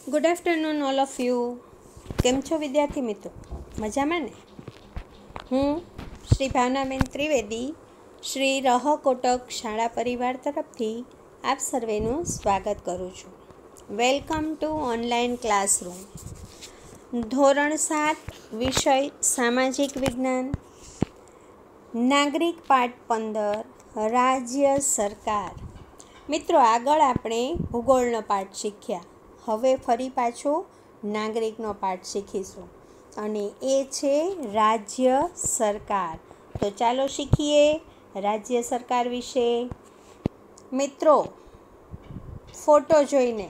Good afternoon all of you. કેમ છો વિદ્યાર્થી મિત્રો? મજામાં ને? હું શ્રી ભાવનાબેન ત્રિવેદી, શ્રી રહ કોટક શાળા પરિવાર તરફથી આપ સર્વેનું સ્વાગત કરું છું. Welcome to online classroom. ધોરણ 7 વિષય સામાજિક વિજ્ઞાન, નાગરિક પાઠ 15 રાજ્ય સરકાર. મિત્રો, આગળ આપણે ભૂગોળનો પાઠ શીખ્યા. હવે ફરી પાછો નાગરિકનો પાઠ શીખીશું અને એ છે રાજ્ય સરકાર. તો ચાલો શીખીએ રાજ્ય સરકાર વિશે. મિત્રો, ફોટો જોઈને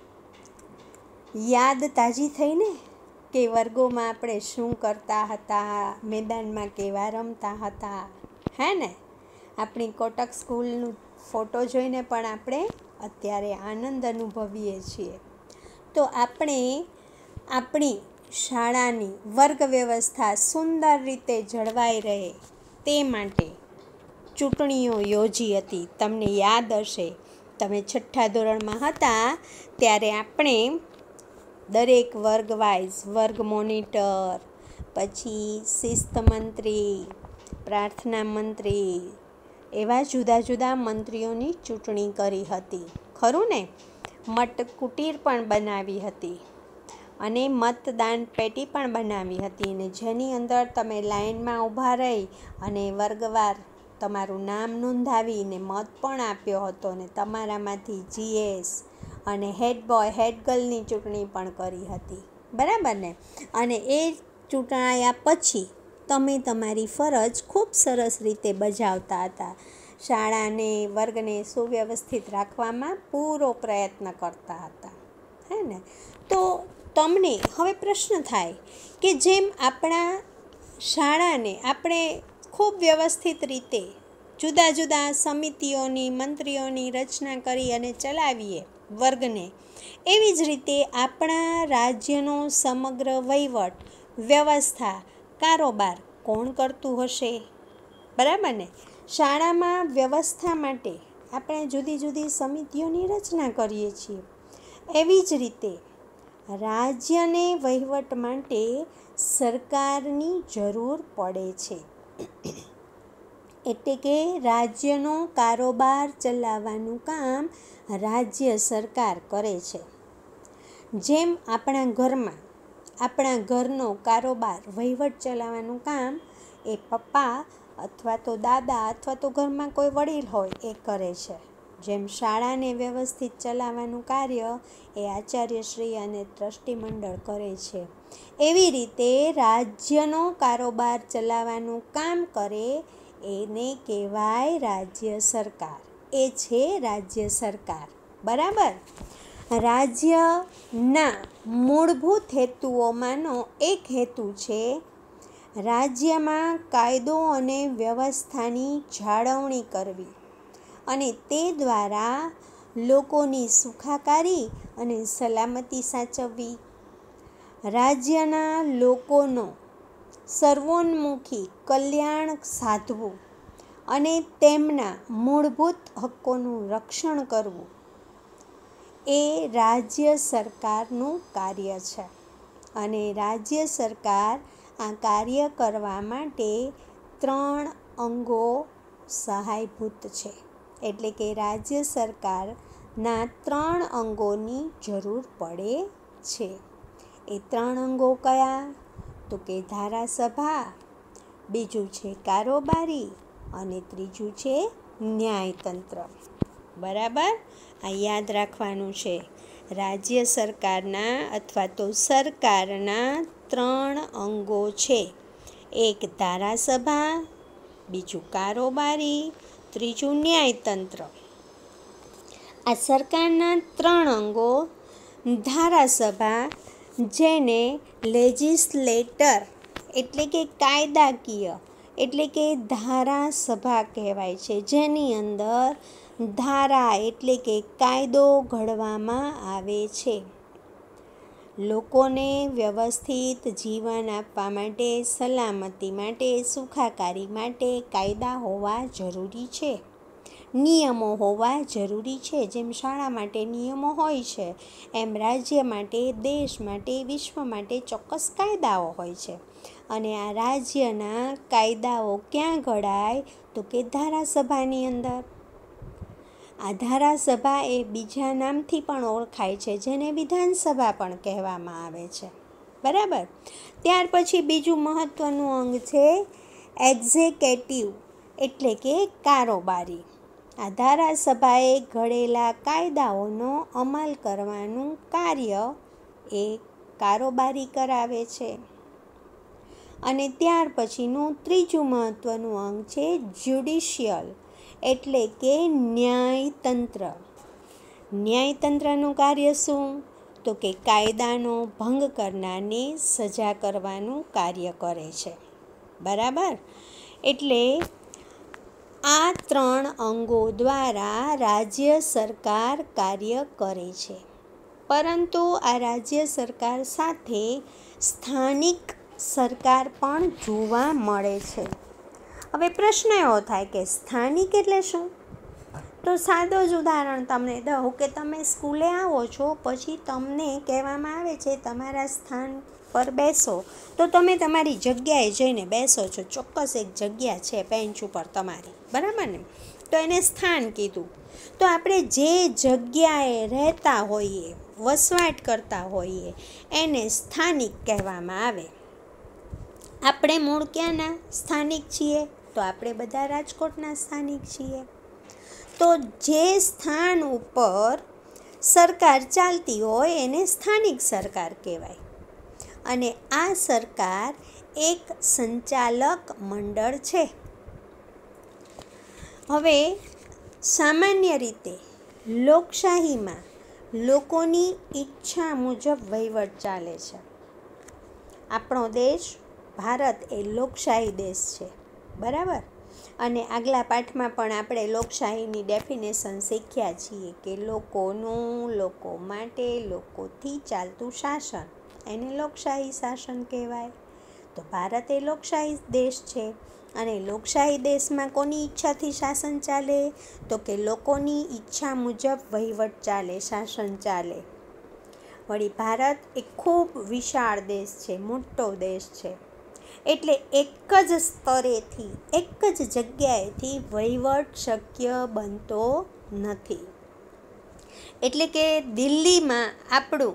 યાદ તાજી થઈને કે વર્ગોમાં આપણે શું કરતા હતા, મેદાનમાં કેવા રમતા હતા, હે ને? આપણી કોટક સ્કૂલનું ફોટો જોઈને પણ આપણે અત્યારે આનંદ અનુભવીએ છીએ. તો આપણે આપણી શાળાની વર્ગ વ્યવસ્થા સુંદર રીતે જળવાઈ રહે તે માટે ચૂંટણીઓ યોજી હતી. તમને યાદ હશે, તમે 6ઠ્ઠા ધોરણમાં હતા ત્યારે આપણે દરેક વર્ગ વાઇઝ વર્ગ મોનિટર, પછી શિસ્ત મંત્રી, પ્રાર્થના મંત્રી, એવા જુદા જુદા મંત્રીઓની ચૂંટણી કરી હતી, ખરું ને? મત કુટીર પણ બનાવી હતી અને મતદાન પેટી પણ બનાવી હતી, અને જેની અંદર તમે લાઇનમાં ઊભા રહી અને વર્ગવાર તમારું નામ નોંધાવીને મત પણ આપ્યો હતો, અને તમારામાંથી જીએસ અને હેડ બોય હેડ ગર્લની ચૂંટણી પણ કરી હતી, બરાબર ને? અને એ ચૂંટાયા પછી તમે તમારી ફરજ ખૂબ સરસ રીતે બજાવતા હતા. શાળાને વર્ગને સુવ્યવસ્થિત રાખવામાં પૂરો પ્રયત્ન કરતા હતા, હે ને? તો તમને હવે પ્રશ્ન થાય કે જેમ આપણા શાળાને આપણે ખૂબ વ્યવસ્થિત રીતે જુદા જુદા સમિતિઓની, મંત્રીઓની રચના કરી અને ચલાવીએ વર્ગને, એવી જ રીતે આપણા રાજ્યનો સમગ્ર વહીવટ, વ્યવસ્થા, કારોબાર કોણ કરતું હશે? બરાબર ને? શાળામાં વ્યવસ્થા માટે આપણે જુદી જુદી સમિતિઓની રચના કરીએ છીએ. એવી જ રીતે રાજ્યને વહીવટ માટે સરકારની જરૂર પડે છે. એટલે કે રાજ્યનો કારોબાર ચલાવવાનું કામ રાજ્ય સરકાર કરે છે. જેમ આપણા ઘરમાં આપણા ઘરનો કારોબાર, વહીવટ ચલાવવાનું કામ એ પપ્પા અથવા તો દાદા અથવા તો ઘરમાં કોઈ વડીલ હોય એ કરે છે. જેમ શાળાને વ્યવસ્થિત ચલાવવાનું કાર્ય એ આચાર્યશ્રી અને ટ્રસ્ટી મંડળ કરે છે, એવી રીતે રાજ્યનો કારોબાર ચલાવવાનું કામ કરે એને કહેવાય રાજ્ય સરકાર. એ છે રાજ્ય સરકાર, બરાબર? રાજ્યના મૂળભૂત હેતુઓમાંનો એક હેતુ છે રાજ્યમાં કાયદો અને વ્યવસ્થાની જાળવણી કરવી અને તે દ્વારા લોકોની સુખાકારી અને સલામતી સાચવવી. રાજ્યના લોકોનો સર્વોન્મુખી કલ્યાણ સાધવું અને તેમના મૂળભૂત હક્કોનું રક્ષણ કરવું એ રાજ્ય સરકારનું કાર્ય છે. અને રાજ્ય સરકાર આ કાર્ય કરવા માટે 3 અંગો સહાયભૂત છે. એટલે કે રાજ્ય સરકારના 3 અંગોની જરૂર પડે છે. એ 3 અંગો કયા? તો કે ધારાસભા, બીજું છે કારોબારી અને ત્રીજું છે ન્યાયતંત્ર. બરાબર? આ યાદ રાખવાનું છે. રાજ્ય સરકારના અથવા તો સરકારના 3 અંગો છે. એક ધારાસભા, બીજું કારોબારી, ત્રીજું ન્યાયતંત્ર. આ સરકારના 3 અંગો ધારાસભા, જેને લેજિસ્લેટર એટલે કે કાયદાકીય એટલે કે ધારાસભા કહેવાય છે, જેની અંદર ધારા એટલે કે કાયદો ઘડવામાં આવે છે. લોકોને વ્યવસ્થિત જીવન આપવા માટે, સલામતી માટે, સુખાકારી માટે કાયદા હોવા જરૂરી છે. નિયમો હોવા જરૂરી છે. જેમ શાળા માટે નિયમો હોય છે, એમ રાજ્ય માટે, દેશ માટે, વિશ્વ માટે ચોક્કસ કાયદાઓ હોય છે. અને આ રાજ્યના કાયદાઓ ક્યાં ઘડાય? તો કે ધારાસભાની અંદર. આ ધારાસભા એ બીજા નામથી પણ ઓળખાય છે, જેને વિધાનસભા પણ કહેવામાં આવે છે. બરાબર. ત્યાર પછી બીજું મહત્ત્વનું અંગ છે એક્ઝિક્યુટિવ, એટલે કે કારોબારી. આ ધારાસભાએ ઘડેલા કાયદાઓનો અમલ કરવાનું કાર્ય એ કારોબારી કરાવે છે. અને ત્યાર પછીનું ત્રીજું મહત્ત્વનું અંગ છે જ્યુડિશિયલ, એટલે કે ન્યાયતંત્ર. ન્યાયતંત્રનું કાર્ય શું? તો કે કાયદાનો ભંગ કરનારને સજા કરવાનું કાર્ય કરે છે. બરાબર. એટલે આ 3 અંગો દ્વારા રાજ્ય સરકાર કાર્ય કરે છે. પરંતુ આ રાજ્ય સરકાર સાથે સ્થાનિક સરકાર પણ જોવા મળે છે. હવે પ્રશ્ન એવો થાય કે સ્થાનિક એટલે શું? તો સાદો જ ઉદાહરણ તમને દઉં કે તમે સ્કૂલે આવો છો, પછી તમને કહેવામાં આવે છે તમારા સ્થાન પર બેસો, તો તમે તમારી જગ્યાએ જઈને બેસો છો. ચોક્કસ એક જગ્યા છે બેન્ચ ઉપર તમારી, બરાબર ને? તો એને સ્થાન કીધું. તો આપણે જે જગ્યાએ રહેતા હોઈએ, વસવાટ કરતા હોઈએ, એને સ્થાનિક કહેવામાં આવે. આપણે મૂળ ક્યાંના સ્થાનિક છીએ? તો આપણે બધા રાજકોટના સ્થાનિક છીએ. તો જે સ્થાન ઉપર સરકાર ચાલતી હોય એને સ્થાનિક સરકાર કહેવાય. અને આ સરકાર એક સંચાલક મંડળ છે. હવે સામાન્ય રીતે લોકશાહીમાં લોકોની ઈચ્છા મુજબ વહીવટ ચાલે છે. આપણો દેશ ભારત એ લોકશાહી દેશ છે. બરાબર. અને આગલા પાઠમાં પણ આપણે લોકશાહીની ડેફિનેશન શીખ્યા છીએ કે લોકોનું, લોકો માટે, લોકોથી ચાલતું શાસન, એને લોકશાહી શાસન કહેવાય. તો ભારત એ લોકશાહી દેશ છે. અને લોકશાહી દેશમાં કોની ઈચ્છાથી શાસન ચાલે? તો કે લોકોની ઈચ્છા મુજબ વહીવટ ચાલે, શાસન ચાલે. વળી ભારત એ ખૂબ વિશાળ દેશ છે, મોટો દેશ છે. એટલે એક જ સ્તરેથી, એક જ જગ્યાએથી વહીવટ શક્ય બનતો નથી. એટલે કે દિલ્હીમાં આપણું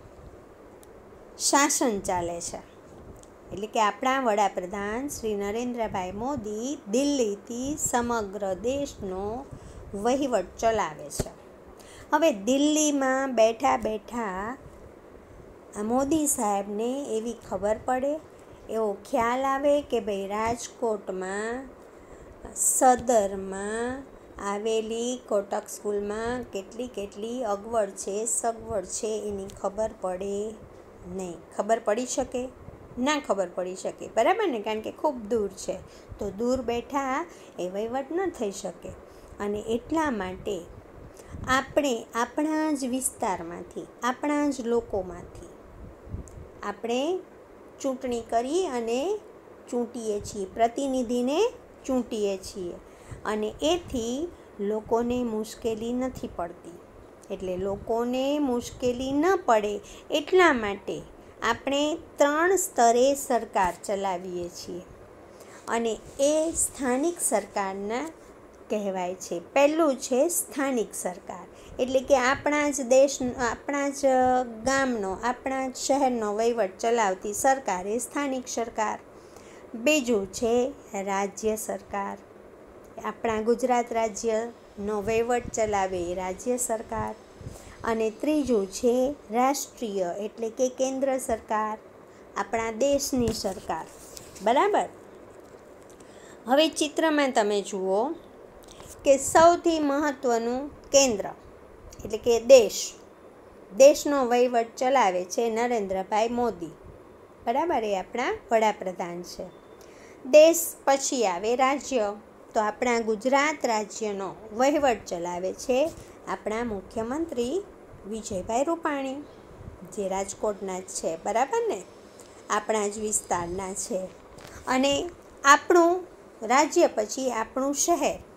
શાસન ચાલે છે. એટલે કે આપણા વડાપ્રધાન શ્રી નરેન્દ્રભાઈ મોદી દિલ્હીથી સમગ્ર દેશનો વહીવટ ચલાવે છે. હવે દિલ્હીમાં બેઠા બેઠા આ મોદી સાહેબને એવી ખબર પડે, એવો ખ્યાલ આવે કે ભાઈ રાજકોટમાં સદરમાં આવેલી કોટક સ્કૂલમાં કેટલી અગવડ છે, સગવડ છે, એની ખબર પડે નહીં. ખબર પડી શકે? ના ખબર પડી શકે. બરાબર ને? કારણ કે ખૂબ દૂર છે. તો દૂર બેઠા એ વહીવટ ન થઈ શકે. અને એટલા માટે આપણે આપણા જ વિસ્તારમાંથી, આપણા જ લોકોમાંથી આપણે ચૂંટણી કરી અને ચૂંટીએ છીએ, પ્રતિનિધિને ચૂંટીએ છીએ. અને એથી લોકોને મુશ્કેલી નથી પડતી. એટલે લોકોને મુશ્કેલી ન પડે એટલા માટે આપણે 3 સ્તરે સરકાર ચલાવીએ છીએ. અને એ સ્થાનિક સરકારના કહેવાય છે. પહેલું છે સ્થાનિક સરકાર, એટલે કે આપણા જ દેશ, આપણા જ ગામનો, આપણા જ શહેરનો વહીવટ ચલાવતી સરકાર એ સ્થાનિક સરકાર. બીજું છે રાજ્ય સરકાર, આપણા ગુજરાત રાજ્યનો વહીવટ ચલાવે એ રાજ્ય સરકાર. અને ત્રીજું છે રાષ્ટ્રીય, એટલે કે કેન્દ્ર સરકાર, આપણા દેશની સરકાર. બરાબર. હવે ચિત્રમાં તમે જુઓ કે સૌથી મહત્ત્વનું કેન્દ્ર, એટલે કે દેશનો વહીવટ ચલાવે છે નરેન્દ્રભાઈ મોદી. બરાબર. એ આપણા વડાપ્રધાન છે. દેશ પછી આવે રાજ્ય. તો આપણા ગુજરાત રાજ્યનો વહીવટ ચલાવે છે આપણા મુખ્યમંત્રી વિજયભાઈ રૂપાણી, જે રાજકોટના જ છે. બરાબર ને? આપણા જ વિસ્તારના છે. અને આપણું રાજ્ય પછી આપણું શહેર,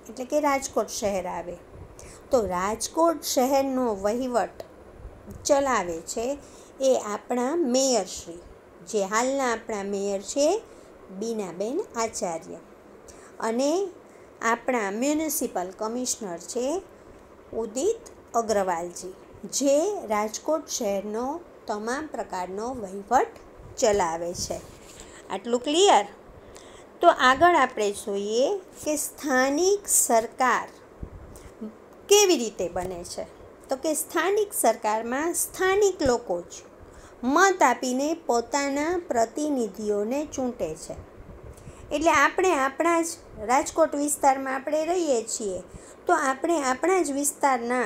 એટલે કે રાજકોટ શહેર આવે. તો રાજકોટ શહેરનો વહીવટ ચલાવે છે એ આપણા મેયરશ્રી, જે હાલના આપણા મેયર છે બીનાબેન આચાર્ય, અને આપણા મ્યુનિસિપલ કમિશનર છે ઉદિત અગ્રવાલજી, જે રાજકોટ શહેરનો તમામ પ્રકારનો વહીવટ ચલાવે છે. આટલું ક્લિયર? તો આગળ આપણે જોઈએ કે સ્થાનિક સરકાર કેવી રીતે બને છે. તો કે સ્થાનિક સરકારમાં સ્થાનિક લોકો જ મત આપીને પોતાના પ્રતિનિધિઓને ચૂંટે છે. એટલે આપણે આપણા જ રાજકોટ વિસ્તારમાં આપણે રહીએ છીએ, તો આપણે આપણા જ વિસ્તારના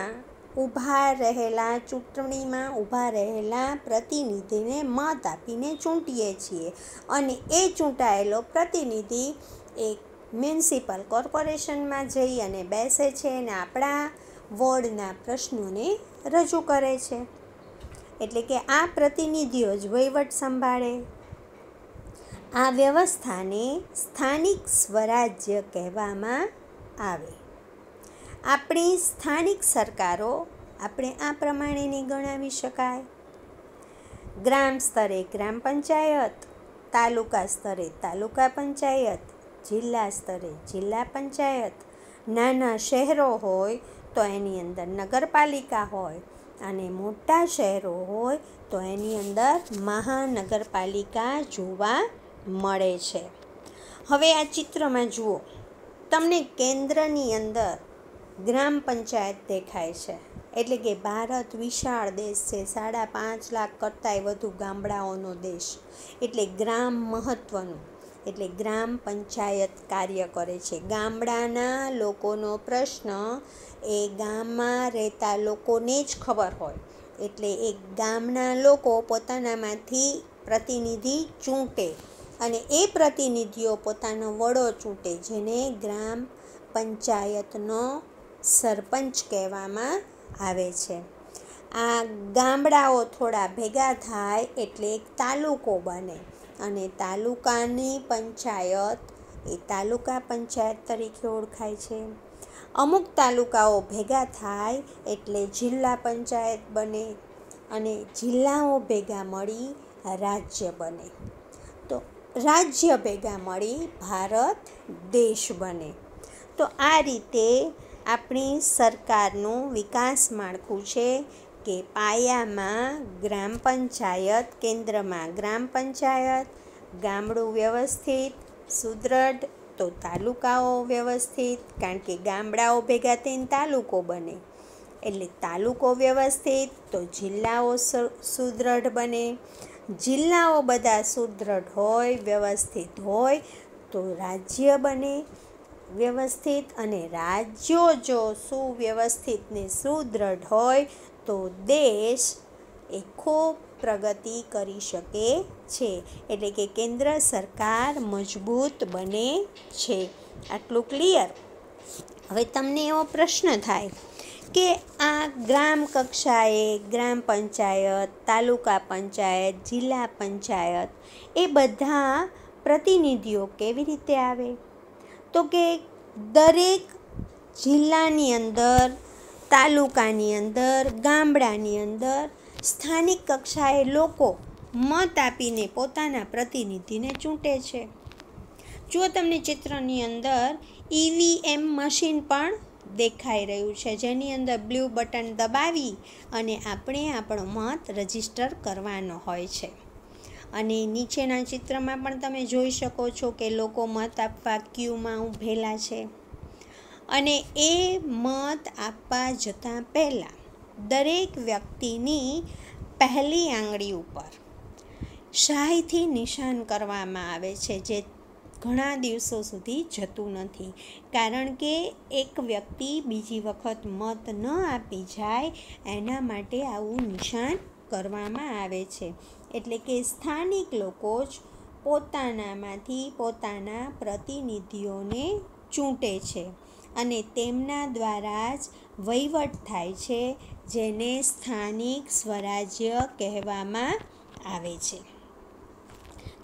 ચૂંટણીમાં ઊભા રહેલા પ્રતિનિધિને મત આપીને ચૂંટીએ છીએ, અને એ ચૂંટાયેલો પ્રતિનિધિ એક મ્યુનિસિપલ કોર્પોરેશનમાં જઈ અને બેસે છે અને આપણા વોર્ડના પ્રશ્નોને રજૂ કરે છે. એટલે કે આ પ્રતિનિધિઓ જ વહીવટ સંભાળે. આ વ્યવસ્થાને સ્થાનિક સ્વરાજ્ય કહેવામાં આવે. આપણી સ્થાનિક સરકારો આપણે આ પ્રમાણેની ગણાવી શકાય. ગ્રામ સ્તરે ગ્રામ પંચાયત, તાલુકા સ્તરે તાલુકા પંચાયત, જિલ્લા સ્તરે જિલ્લા પંચાયત, નાના શહેરો હોય તો એની અંદર નગરપાલિકા હોય, અને મોટા શહેરો હોય તો એની અંદર મહાનગરપાલિકા જોવા મળે છે. હવે આ ચિત્રમાં જુઓ, તમને કેન્દ્રની અંદર ગ્રામ પંચાયત દેખાય છે. એટલે કે ભારત વિશાળ દેશ છે, 5.5 લાખ કરતાંય વધુ ગામડાઓનો દેશ. એટલે ગ્રામ મહત્ત્વનું. એટલે ગ્રામ પંચાયત કાર્ય કરે છે. ગામડાના લોકોનો પ્રશ્ન એ ગામમાં રહેતા લોકોને જ ખબર હોય. એટલે એ ગામના લોકો પોતાનામાંથી પ્રતિનિધિ ચૂંટે, અને એ પ્રતિનિધિઓ પોતાનો વડો ચૂંટે, જેને ગ્રામ પંચાયતનો સરપંચ કહેવામાં આવે છે. આ ગામડાઓ થોડા ભેગા થાય એટલે એક તાલુકો બને, અને તાલુકાની પંચાયત એ તાલુકા પંચાયત તરીકે ઓળખાય છે. અમુક તાલુકાઓ ભેગા થાય એટલે જિલ્લા પંચાયત બને, અને જિલ્લાઓ ભેગા મળી રાજ્ય બને. તો રાજ્ય ભેગા મળી ભારત દેશ બને. તો આ રીતે આપણી સરકારનું વિકાસ માળખું છે કે પાયામાં ગ્રામ પંચાયત, કેન્દ્રમાં ગ્રામ પંચાયત, ગામડું વ્યવસ્થિત સુદૃઢ, તો તાલુકાઓ વ્યવસ્થિત, કારણ કે ગામડાઓ ભેગા થઈને તાલુકો બને. એટલે તાલુકો વ્યવસ્થિત, તો જિલ્લાઓ સુદૃઢ બને. જિલ્લાઓ બધા સુદૃઢ હોય, વ્યવસ્થિત હોય, તો રાજ્ય બને વ્યવસ્થિત, અને રાજ્યો જો સુવ્યવસ્થિત ને સુદૃઢ હોય તો દેશ એ ખૂબ પ્રગતિ કરી શકે છે. એટલે કે કેન્દ્ર સરકાર મજબૂત બને છે. આટલું ક્લિયર? હવે તમને એવો પ્રશ્ન થાય કે આ ગ્રામ કક્ષાએ ગ્રામ પંચાયત, તાલુકા પંચાયત, જિલ્લા પંચાયત એ બધા પ્રતિનિધિઓ કેવી રીતે આવે? તો કે દરેક જિલ્લાની અંદર, તાલુકાની અંદર, ગામડાની અંદર સ્થાનિક કક્ષાએ લોકો મત આપીને પોતાના પ્રતિનિધિને ચૂંટે છે. જો તમને ચિત્રની અંદર EVM મશીન પણ દેખાઈ રહ્યું છે, જેની અંદર બ્લુ બટન દબાવી અને આપણે આપણો મત રજીસ્ટર કરવાનો હોય છે. અને નીચેના ચિત્રમાં પણ તમે જોઈ શકો છો કે લોકો મત આપવા ક્યુમાં ઊભેલા છે. અને એ મત આપવા જતાં પહેલાં દરેક વ્યક્તિની પહેલી આંગળી ઉપર શાહીથી નિશાન કરવામાં આવે છે, જે ઘણા દિવસો સુધી જતું નથી. કારણ કે એક વ્યક્તિ બીજી વખત મત ન આપી જાય એના માટે આવું નિશાન કરવામાં આવે છે. એટલે કે સ્થાનિક લોકો જ પોતાનામાંથી પોતાના પ્રતિનિધિઓને ચૂંટે છે, અને તેમના દ્વારા જ વહીવટ થાય છે, જેને સ્થાનિક સ્વરાજ્ય કહેવામાં આવે છે.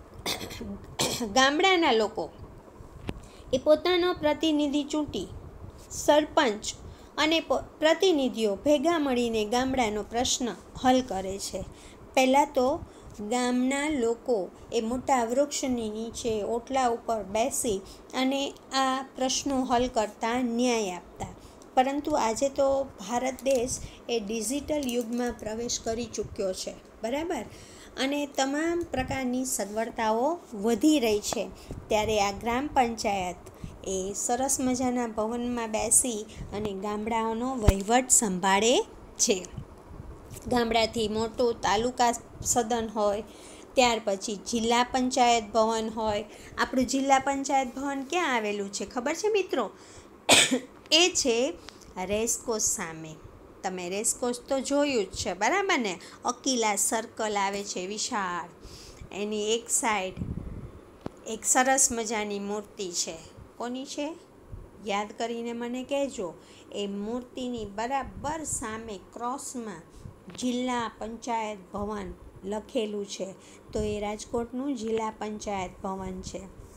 ગામડાના લોકો એ પોતાનો પ્રતિનિધિ ચૂંટી સરપંચ અને પ્રતિનિધિઓ ભેગા મળીને ગામડાનો પ્રશ્ન હલ કરે છે. પહેલાં તો ગામના લોકો એ મોટા વૃક્ષની નીચે ઓટલા ઉપર બેસી અને આ પ્રશ્નો હલ કરતા, ન્યાય આપતા. પરંતુ આજે તો ભારત દેશ એ ડિજિટલ યુગમાં પ્રવેશ કરી ચૂક્યો છે, બરાબર, અને તમામ પ્રકારની સગવડતાઓ વધી રહી છે. ત્યારે આ ગ્રામ પંચાયત એ સરસ મજાના ભવનમાં બેસી અને ગામડાઓનો વહીવટ સંભાળે છે. ગામડાથી મોટું તાલુકા સદન હોય, ત્યાર પછી જિલ્લા પંચાયત ભવન હોય. આપણું જિલ્લા પંચાયત ભવન ક્યાં આવેલું છે ખબર છે મિત્રો? એ છે રેસકોર્સ સામે. તમે રેસકોર્સ તો જોયું જ છે, બરાબર ને? અકીલા સર્કલ આવે છે વિશાળ, એની એક સાઈડ એક સરસ મજાની મૂર્તિ છે. કોની છે? યાદ કરીને મને કહેજો. એ મૂર્તિની બરાબર સામે ક્રોસમાં જિલ્લા પંચાયત ભવન લખેલું છે. તો એ રાજકોટનું જિલ્લા પંચાયત ભવન છે.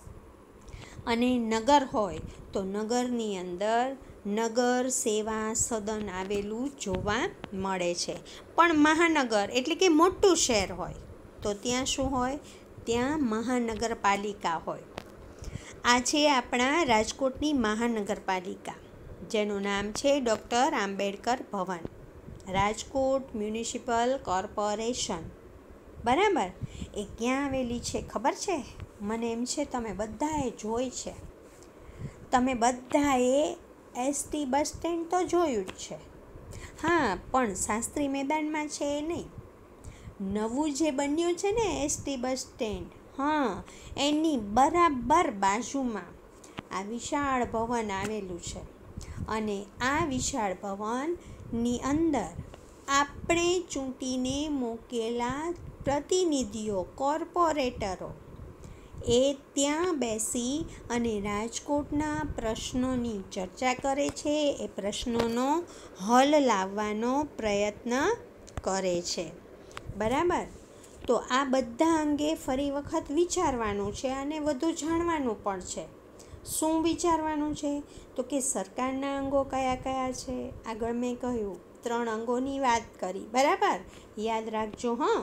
અને નગર હોય તો નગરની અંદર નગર સેવા સદન આવેલું જોવા મળે છે. પણ મહાનગર એટલે કે મોટું શહેર હોય તો ત્યાં શું હોય? ત્યાં મહાનગરપાલિકા હોય. આ છે આપણા રાજકોટની મહાનગરપાલિકા, જેનું નામ છે doctor Ambedkar Bhavan, Rajkot municipal corporation, બરાબર. એ ક્યાં આવેલી છે ખબર છે? મને એમ છે તમે બધાએ જોઈ છે. તમે બધાએ એસટી બસ સ્ટેન્ડ તો જોયું જ છે. હા, પણ શાસ્ત્રી મેદાનમાં છે એ નહીં. નવું જે બન્યું છે ને એસટી બસ સ્ટેન્ડ, હા, એની બરાબર બાજુમાં આ વિશાળ ભવન આવેલું છે. અને આ વિશાળ ભવનની અંદર આપણે ચૂંટીને મૂકેલા પ્રતિનિધિઓ, કોર્પોરેટરો એ ત્યાં બેસી અને રાજકોટના પ્રશ્નોની ચર્ચા કરે છે. એ પ્રશ્નોનો હલ લાવવાનો પ્રયત્ન કરે છે, બરાબર. તો આ બધા અંગે ફરી વખત વિચારવાનું છે અને વધુ જાણવાનું પણ છે. શું વિચારવાનું છે? તો કે સરકારના અંગો કયા કયા છે. આગળ મેં કહ્યું 3 અંગોની વાત કરી, બરાબર, યાદ રાખજો હં.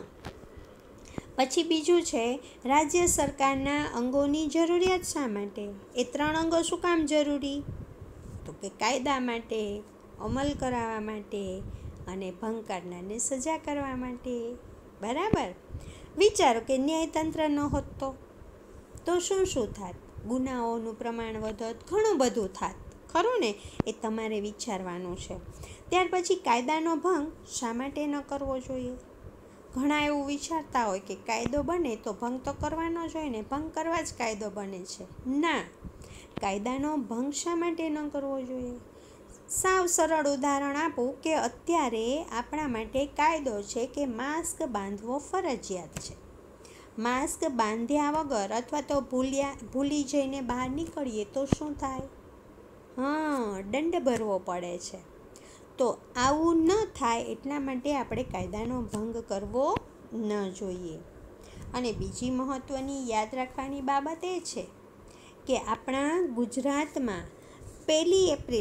પછી બીજું છે રાજ્ય સરકારના અંગોની જરૂરિયાત શા માટે? એ 3 અંગો શું કામ જરૂરી? તો કે કાયદા માટે, અમલ કરાવવા માટે અને ભંગ કરનારને સજા કરવા માટે, બરાબર. વિચારો કે ન્યાયતંત્ર ન હોત તો શું થાત? ગુનાઓનું પ્રમાણ વધત, ઘણું બધું થાત, ખરું ને? એ તમારે વિચારવાનું છે. ત્યાર પછી કાયદાનો ભંગ શા માટે ન કરવો જોઈએ? ઘણા એવું વિચારતા હોય કે કાયદો બને તો ભંગ તો કરવાનો જ હોય ને, ભંગ કરવા જ કાયદો બને છે. ના, કાયદાનો ભંગ શા માટે ન કરવો જોઈએ? સાવ સરળ ઉદાહરણ આપું કે અત્યારે આપણા માટે કાયદો છે કે માસ્ક બાંધવો ફરજિયાત છે. માસ્ક બાંધ્યા વગર અથવા તો ભૂલી જઈને બહાર નીકળીએ તો શું થાય? દંડ ભરવો પડે છે. તો આવું ન થાય એટલા માટે આપણે કાયદાનો ભંગ કરવો ન જોઈએ. અને બીજી મહત્ત્વની યાદ રાખવાની બાબત એ છે કે આપણા ગુજરાતમાં 1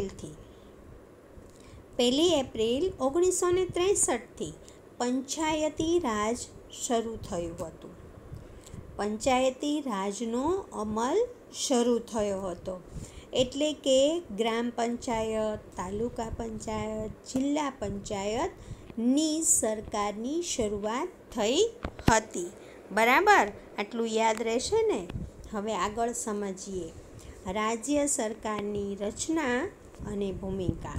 એપ્રિલ 1963થી પંચાયતી રાજ શરૂ થયું હતું. પંચાયતી રાજનો અમલ શરૂ થયો હતો. એટલે કે ગ્રામ પંચાયત, તાલુકા પંચાયત, જિલ્લા પંચાયતની સરકારની શરૂઆત થઈ હતી, બરાબર. આટલું યાદ રહેશે ને? હવે આગળ સમજીએ રાજ્ય સરકારની રચના અને ભૂમિકા.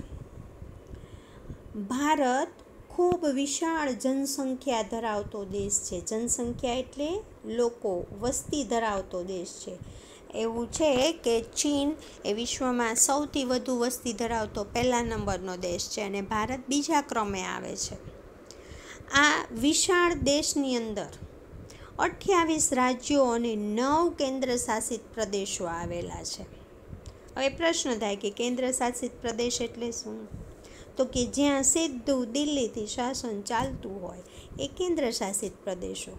ભારત ખૂબ વિશાળ જનસંખ્યા ધરાવતો દેશ છે. જનસંખ્યા એટલે લોકો, વસ્તી ધરાવતો દેશ છે. એવું છે કે ચીન એ વિશ્વમાં સૌથી વધુ વસ્તી ધરાવતો 1લા નંબરનો દેશ છે અને ભારત બીજા ક્રમે આવે છે. આ વિશાળ દેશની અંદર 28 રાજ્યો અને 9 કેન્દ્ર શાસિત પ્રદેશો આવેલા છે. હવે પ્રશ્ન થાય કે કેન્દ્ર શાસિત પ્રદેશ એટલે શું? તો કે જ્યાં સીધું દિલ્હીથી શાસન ચાલતું હોય એ કેન્દ્ર શાસિત પ્રદેશો.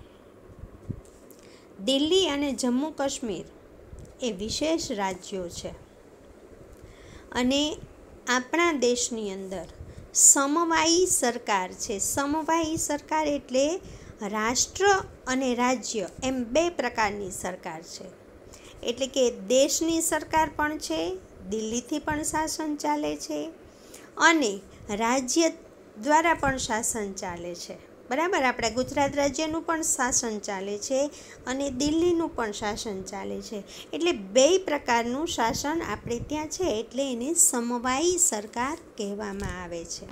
દિલ્હી અને જમ્મુ કાશ્મીર એ વિશેષ રાજ્યો છે. અને આપણા દેશની અંદર સમવાયી સરકાર છે. સમવાયી સરકાર એટલે રાષ્ટ્ર અને રાજ્ય એમ બે પ્રકારની સરકાર છે. એટલે કે દેશની સરકાર પણ છે, દિલ્હીથી પણ શાસન ચાલે છે, અને રાજ્ય દ્વારા પણ શાસન ચાલે છે. બરાબર, આપણા ગુજરાત રાજ્યનું પણ શાસન ચાલે છે અને દિલ્હીનું પણ શાસન ચાલે છે. એટલે બે પ્રકારનું શાસન આપણે ત્યાં છે, એટલે એને સમવાયી સરકાર કહેવામાં આવે છે.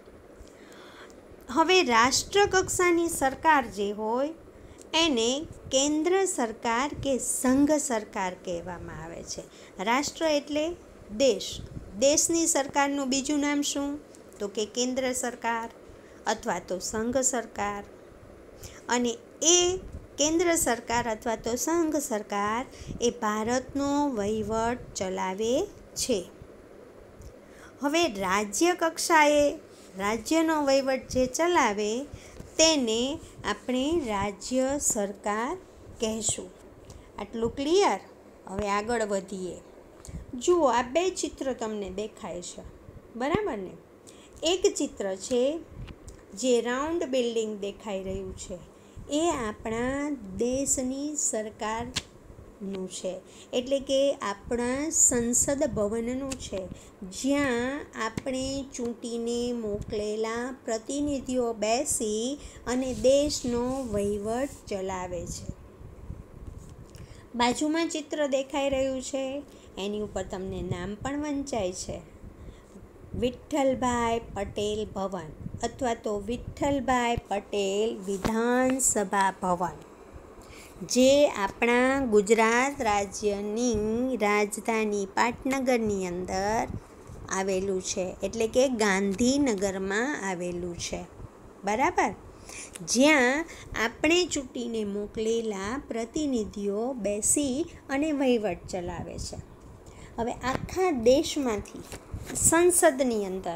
હવે રાષ્ટ્ર કક્ષાની સરકાર જે હોય એને કેન્દ્ર સરકાર કે સંઘ સરકાર કહેવામાં આવે છે. રાષ્ટ્ર એટલે દેશ, દેશની સરકારનું બીજું નામ શું? તો કે કેન્દ્ર સરકાર અથવા તો સંઘ સરકાર. અને એ કેન્દ્ર સરકાર અથવા તો સંઘ સરકાર એ ભારતનો વહીવટ ચલાવે છે. હવે રાજ્ય કક્ષાએ રાજ્યનો વહીવટ જે ચલાવે તેને આપણે રાજ્ય સરકાર કહેશું. આટલું ક્લિયર? હવે આગળ વધીએ. જુઓ, આ બે ચિત્ર તમને દેખાય છે, બરાબર ને? એક ચિત્ર છે જે રાઉન્ડ બિલ્ડિંગ દેખાઈ રહ્યું છે, એ આપણા દેશની સરકારનું છે, એટલે કે આપણા સંસદ ભવનનું છે, જ્યાં આપણે ચૂંટીને મોકલેલા પ્રતિનિધિઓ બેસી અને દેશનો વહીવટ ચલાવે છે. બાજુમાં ચિત્ર દેખાઈ રહ્યું છે, એની ઉપર તમને નામ પણ વંચાય છે, વિઠ્ઠલભાઈ પટેલ ભવન અથવા તો વિઠ્ઠલભાઈ પટેલ વિધાનસભા ભવન, જે આપણા ગુજરાત રાજ્યની રાજધાની પાટનગરની અંદર આવેલું છે, એટલે કે ગાંધીનગરમાં આવેલું છે. બરાબર, જ્યાં આપણે ચૂંટીને મોકલેલા પ્રતિનિધિઓ બેસી અને વહીવટ ચલાવે છે. હવે આખા દેશમાંથી સંસદની અંદર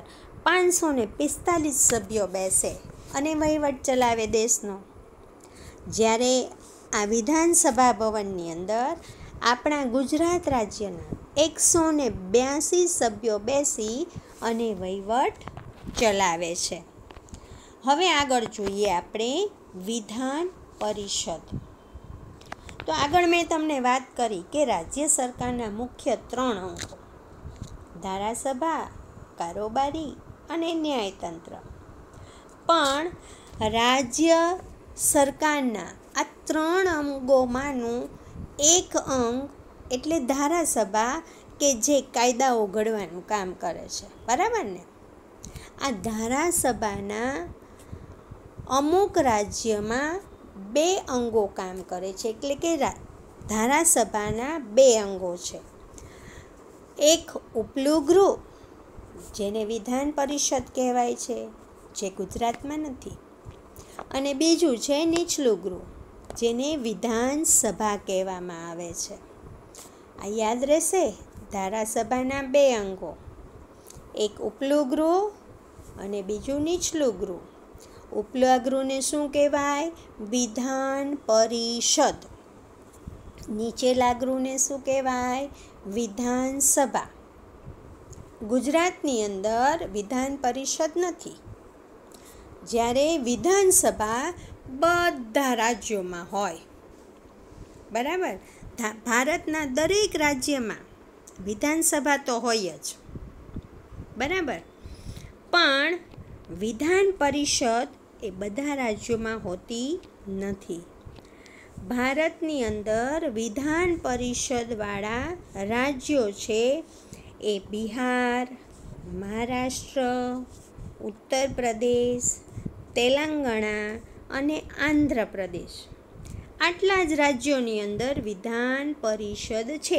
545 સભ્યો બેસે અને વહીવટ ચલાવે દેશનો. જ્યારે આ વિધાનસભા ભવનની અંદર આપણા ગુજરાત રાજ્યના 182 સભ્યો બેસી અને વહીવટ ચલાવે છે. હવે આગળ જોઈએ આપણે વિધાન પરિષદ. તો આગળ મેં તમને વાત કરી કે રાજ્ય સરકારના મુખ્ય 3 અંગો: ધારાસભા, કારોબારી અને ન્યાયતંત્ર. પણ રાજ્ય સરકારના આ 3 અંગોમાંનું એક અંગ એટલે ધારાસભા, કે જે કાયદાઓ ઘડવાનું કામ કરે છે. બરાબર ને? આ ધારાસભાના અમુક રાજ્યમાં 2 અંગો કામ કરે છે, એટલે કે ધારાસભાના 2 અંગો છે. એક ઉપલું ગૃહ, જેને વિધાન પરિષદ કહેવાય છે, જે ગુજરાતમાં નથી, અને બીજું છે નીચલું ગૃહ, જેને વિધાનસભા કહેવામાં આવે છે. આ યાદ રહેશે. ધારાસભાના 2 અંગો, એક ઉપલું ગૃહ અને બીજું નીચલું ગૃહ. ઉપલા ગૃહને શું કહેવાય? વિધાન પરિષદ. નીચેલા ગૃહને શું કહેવાય? વિધાનસભા. ગુજરાતની અંદર વિધાન પરિષદ નથી, જ્યારે વિધાનસભા બધા રાજ્યોમાં હોય. બરાબર, ભારતના દરેક રાજ્યમાં વિધાનસભા તો હોય જ. બરાબર, પણ વિધાન પરિષદ એ બધા રાજ્યોમાં હોતી નથી. ભારતની અંદર વિધાન પરિષદવાળા રાજ્યો છે એ બિહાર, મહારાષ્ટ્ર, ઉત્તર પ્રદેશ, તેલંગાણા અને આંધ્રપ્રદેશ. આટલા જ રાજ્યોની અંદર વિધાન પરિષદ છે.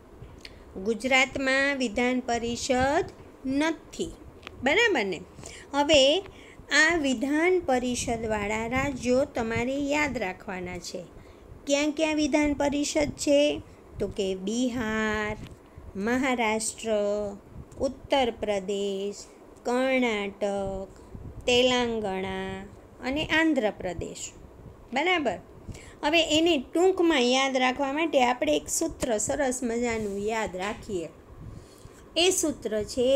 ગુજરાતમાં વિધાન પરિષદ નથી. બરાબર ને? હવે આ વિધાન પરિષદવાળા રાજ્યો તમારે યાદ રાખવાના છે. ક્યાં ક્યાં વિધાન પરિષદ છે? તો કે બિહાર, મહારાષ્ટ્ર, ઉત્તર પ્રદેશ, કર્ણાટક, તેલંગાણા અને આંધ્રપ્રદેશ. બરાબર, હવે એને ટૂંકમાં યાદ રાખવા માટે આપણે એક સૂત્ર સરસ મજાનું યાદ રાખીએ. એ સૂત્ર છે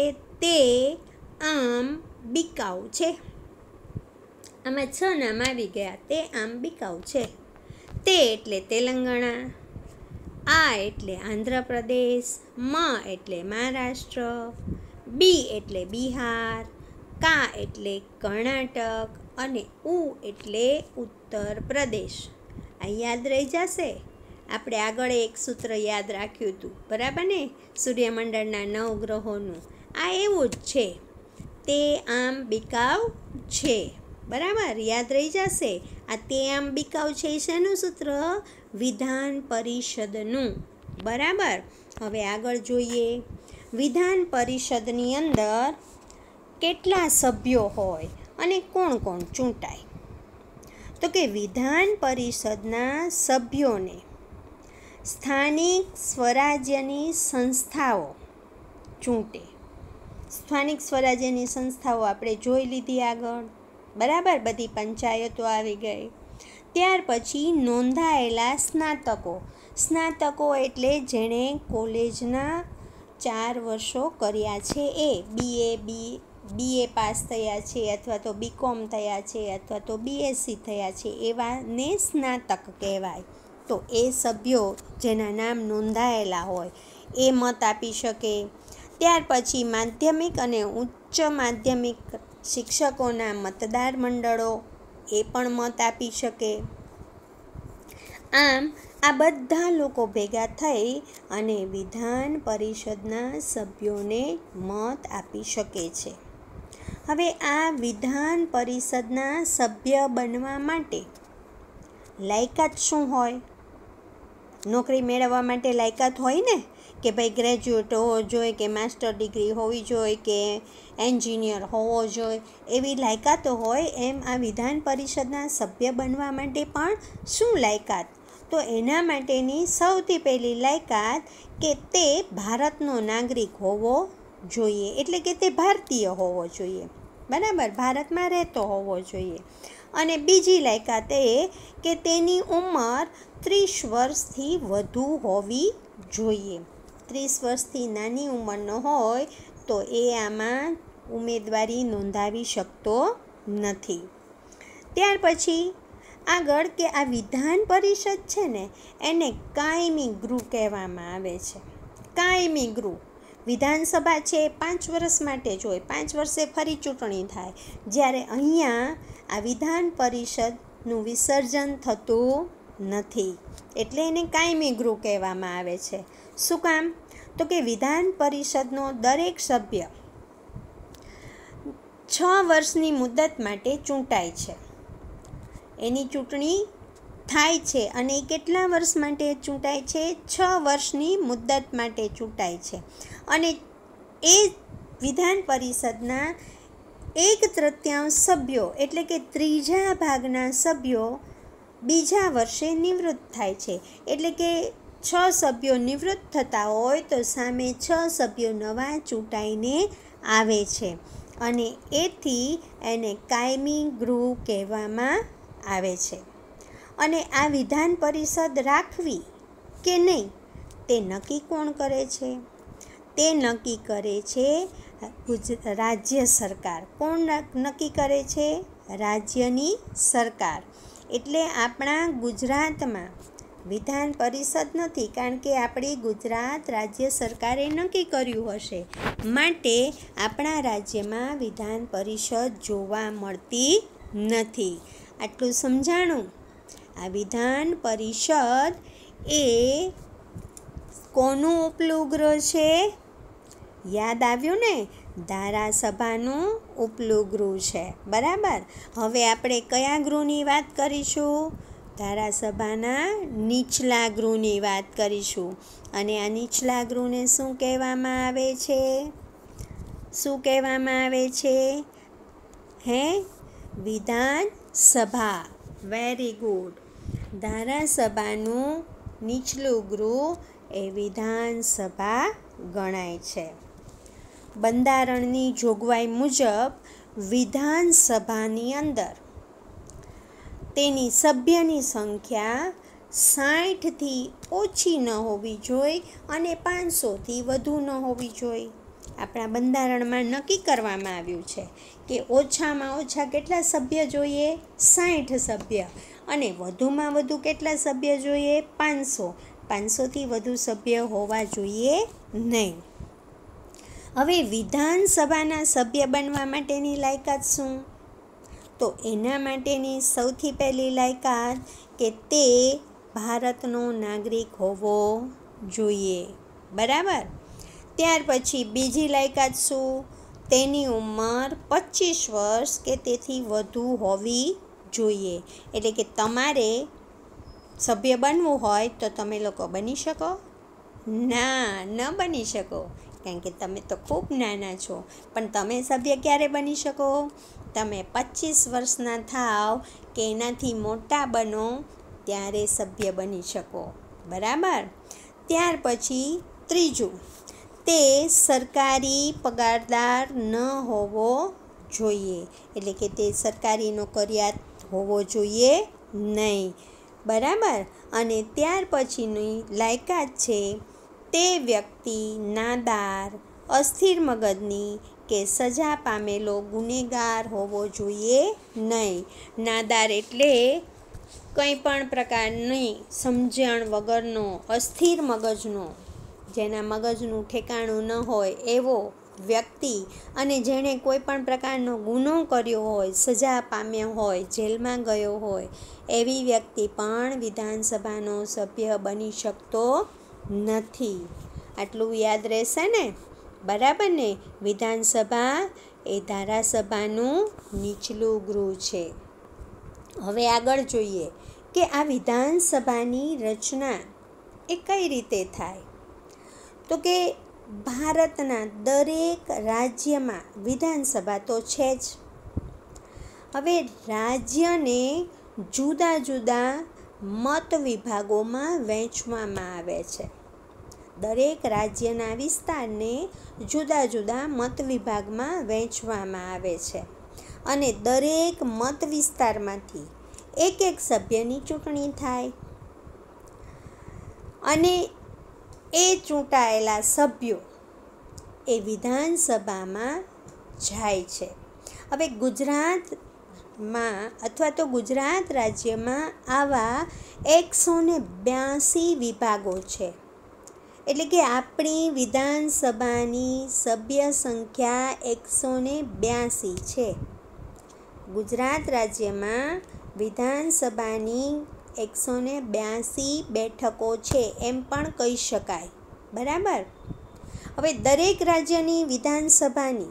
તે આમ બિકાઉ છે. આમાં 6 નામ આવી ગયા. તે આમ બિકાઉ છે. તે એટલે તેલંગાણા, આ એટલે આંધ્રપ્રદેશ, મ એટલે મહારાષ્ટ્ર, બી એટલે બિહાર, કા એટલે કર્ણાટક અને ઉ એટલે ઉત્તર પ્રદેશ. આ યાદ રહી જશે. આપણે આગળ એક સૂત્ર યાદ રાખ્યું હતું, બરાબર ને, સૂર્યમંડળના 9 ગ્રહોનું. આ એવું જ છે. તે આમ બિકાઉ છે. બરાબર, યાદ રહી જશે. આ તે આમ બિકાઉ છે શેનું સૂત્ર? વિધાન પરિષદનું. બરાબર. હવે આગળ જોઈએ. વિધાન પરિષદની અંદર કેટલા સભ્યો હોય અને કોણ કોણ ચૂંટાય? તો કે વિધાન પરિષદના સભ્યોને સ્થાનિક સ્વરાજ્યની સંસ્થાઓ ચૂંટે. સ્થાનિક સ્વરાજ્યની સંસ્થાઓ આપણે જોઈ લીધી આગળ. બરાબર, બધી પંચાયતો આવી ગઈ. ત્યાર પછી નોંધાયેલા સ્નાતકો. સ્નાતકો એટલે જેણે કોલેજના 4 વર્ષો કર્યા છે એ બીએ પાસ થયા છે, અથવા તો બીકોમ થયા છે, અથવા તો બીએસસી થયા છે, એવાને સ્નાતક કહેવાય. તો એ સભ્યો જેના નામ નોંધાયેલા હોય એ મત આપી શકે. ત્યાર પછી માધ્યમિક અને ઉચ્ચ માધ્યમિક શિક્ષકોના મતદાર મંડળો એ પણ મત આપી શકે. આમ આ બધા લોકો ભેગા થઈ અને વિધાન પરિષદના સભ્યોને મત આપી શકે છે. હવે આ વિધાન પરિષદના સભ્ય બનવા માટે લાયકાત શું હોય? નોકરી મેળવવા માટે લાયકાત હોય ને, કે ભાઈ ગ્રેજ્યુએટ હોવો જોઈએ, કે માસ્ટર ડિગ્રી હોવી જોઈએ, કે એન્જિનિયર હોવો જોઈએ, એવી લાયકાતો હોય. એમ આ વિધાન પરિષદના સભ્ય બનવા માટે પણ શું લાયકાત? તો એના માટેની સૌથી પહેલી લાયકાત કે તે ભારતનો નાગરિક હોવો જોઈએ, એટલે કે તે ભારતીય હોવો જોઈએ. બરાબર, ભારતમાં રહેતો હોવો જોઈએ. અને બીજી લાયકાત એ કે તેની ઉંમર 30 વર્ષથી વધુ હોવી જોઈએ. 30 વર્ષથી નાની ઉંમરનો હોય તો એ આમાં ઉમેદવારી નોંધાવી શકતો નથી. ત્યાર પછી આગળ કે આ વિધાન પરિષદ છે ને, એને કાયમી ગૃહ કહેવામાં આવે છે. કાયમી ગૃહ. વિધાનસભા છે 5 વર્ષ માટે જ હોય, 5 વર્ષે ફરી ચૂંટણી થાય. જ્યારે અહીંયા આ વિધાન પરિષદનું વિસર્જન થતું નથી, એટલે એને કાયમી ગૃહ કહેવામાં આવે છે. શું કામ? તો કે વિધાન પરિષદનો દરેક સભ્ય 6 વર્ષની મુદત માટે ચૂંટાય છે. એની ચૂંટણી થાય છે અને એ કેટલા વર્ષ માટે ચૂંટાય છે? 6 વર્ષની મુદત માટે ચૂંટાય છે. અને એ વિધાન પરિષદના 1/3 સભ્યો એટલે કે 3 ભાગના સભ્યો બીજા વર્ષે નિવૃત્ત થાય છે. એટલે કે 6 સભ્યો નિવૃત્ત થતા હોય તો સામે 6 સભ્યો નવા ચૂંટાઈને આવે છે. અને એથી એને કાયમી ગૃહ કહેવામાં આવે છે. અને આ વિધાન પરિષદ રાખવી કે નહીં તે નક્કી કોણ કરે છે? તે નક્કી કરે છે રાજ્ય સરકાર. કોણ નક્કી કરે છે? રાજ્યની સરકાર. એટલે આપણા ગુજરાતમાં વિધાન પરિષદ નથી, કારણ કે આપણી ગુજરાત રાજ્ય સરકારે નક્કી કર્યું હશે. માટે આપણા રાજ્યમાં વિધાન પરિષદ જોવા મળતી નથી. આટલું સમજાણું? આ વિધાન પરિષદ એ કોનું ઉપલું ગૃહ છે? યાદ આવ્યું ને? ધારાસભાનું ઉપલું ગૃહ છે. બરાબર. હવે આપણે કયા ગૃહની વાત કરીશું? ધારાસભાના નીચલા ગૃહની વાત કરીશું. અને આ નીચલા ગૃહને શું કહેવામાં આવે છે? શું કહેવામાં આવે છે? વિધાન સભા. Very good. ધારાસભાનું નીચલું ગૃહ એ વિધાનસભા ગણાય છે. બંધારણની જોગવાઈ મુજબ વિધાનસભાની અંદર તેની સભ્યની સંખ્યા 60થી ઓછી ન હોવી જોઈએ અને 500થી વધુ ન હોવી જોઈએ. આપણા બંધારણમાં નક્કી કરવામાં આવ્યું છે કે ઓછામાં ઓછા કેટલા સભ્ય જોઈએ? 60 સભ્ય. અને વધુમાં વધુ કેટલા સભ્ય જોઈએ? 500. 500થી વધુ સભ્ય હોવા જોઈએ નહીં. હવે વિધાનસભાના સભ્ય બનવા માટેની લાયકાત શું? તો એના માટેની સૌથી પહેલી લાયકાત કે તે ભારતનો નાગરિક હોવો જોઈએ. બરાબર. ત્યાર પછી બીજી લાયકાત શું? તેની ઉંમર 25 વર્ષ કે તેથી વધુ હોવી જોઈએ. એટલે કે તમારે સભ્ય બનવું હોય તો તમે લોકો બની શકો? ના, ન બની શકો, કારણ કે તમે તો ખૂબ નાના છો. પણ તમે સભ્ય ક્યારે બની શકો? તમે 25 વર્ષના થાવ કે એનાથી મોટા બનો ત્યારે સભ્ય બની શકો. બરાબર. ત્યાર પછી ત્રીજું, તે સરકારી પગારદાર ન હોવો જોઈએ. એટલે કે તે સરકારી નોકરિયાત હોવો જોઈએ નહીં. બરાબર. અને ત્યાર પછીની લાયકાત છે, તે વ્યક્તિ નાદાર, અસ્થિર મગજની કે સજા પામેલો ગુનેગાર હોવો જોઈએ નહીં. નાદાર એટલે કંઈ પણ પ્રકારની સમજણ વગરનો, અસ્થિર મગજનો, જેના મગજનું ઠેકાણું ન હોય એવો વ્યક્તિ અને જેણે કોઈ પણ પ્રકારનો ગુનો કર્યો હોય, સજા પામ્યો હોય, જેલમાં ગયો હોય, એવી વ્યક્તિ પણ વિધાનસભાનો સભ્ય બની શકતો નથી. આટલું યાદ રહેશે ને? બરાબર ને? વિધાનસભા એ ધારાસભાનું નીચલું ગૃહ છે. હવે આગળ જોઈએ કે આ વિધાનસભાની રચના એ કઈ રીતે થાય? તો કે ભારતના દરેક રાજ્યમાં વિધાનસભા તો છે જ. હવે રાજ્યને જુદા જુદા મત વિભાગોમાં વહેંચવામાં આવે છે. દરેક રાજ્યના વિસ્તારને જુદા જુદા મત વિભાગમાં વહેંચવામાં આવે છે. અને દરેક મત વિસ્તારમાંથી એક સભ્યની ચૂંટણી થાય. અને એ ચૂંટાયેલા સભ્યો એ વિધાનસભામાં જાય છે. હવે ગુજરાતમાં અથવા તો ગુજરાત રાજ્યમાં આવા 182 વિભાગો છે. એટલે કે આપણી વિધાનસભાની સભ્ય સંખ્યા 182 છે. ગુજરાત રાજ્યમાં વિધાનસભાની 182 બેઠકો છે એમ પણ કહી શકાય. બરાબર. હવે દરેક રાજ્યની વિધાનસભાની